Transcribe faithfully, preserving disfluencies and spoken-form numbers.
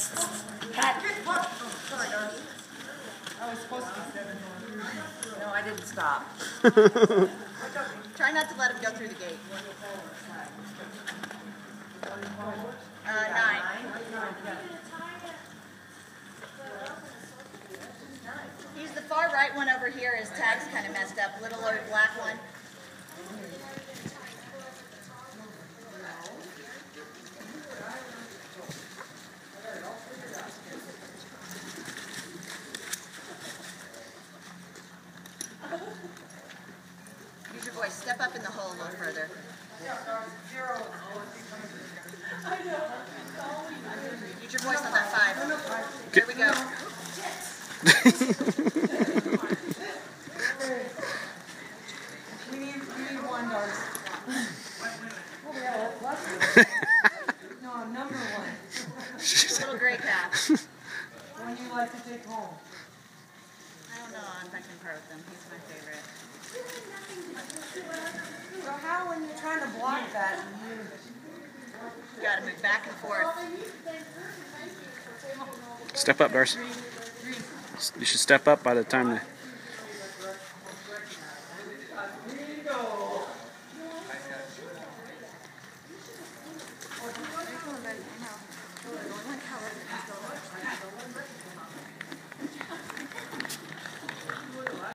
Cat. Sorry, Darcy. I was supposed to be seven. No, I didn't stop. Try not to let him go through the gate. Uh, nine. He's the far right one over here. His tag's kind of messed up. Little old black one. Use your voice. Step up in the hole a little further. Use your voice on that five. There we go. we need we need one, Darcy. Oh, yeah, no, number one. Little gray cat. One you like to take home. I don't know if I can part with him. He's my favorite. So how, when you're trying to block that, you You gotta move back and forth. Step up, Darcy. You should step up by the time the...